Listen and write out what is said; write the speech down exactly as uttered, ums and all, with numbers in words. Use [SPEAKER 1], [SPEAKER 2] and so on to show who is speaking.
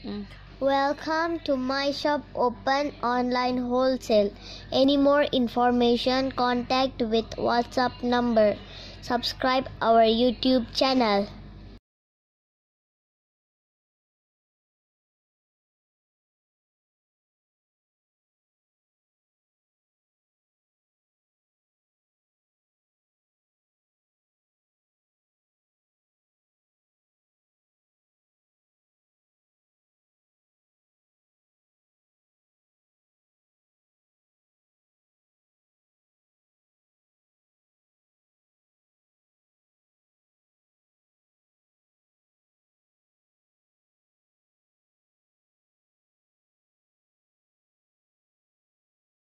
[SPEAKER 1] Mm.
[SPEAKER 2] Welcome to my shop open online wholesale. Any more information, contact with WhatsApp number. Subscribe our YouTube channel.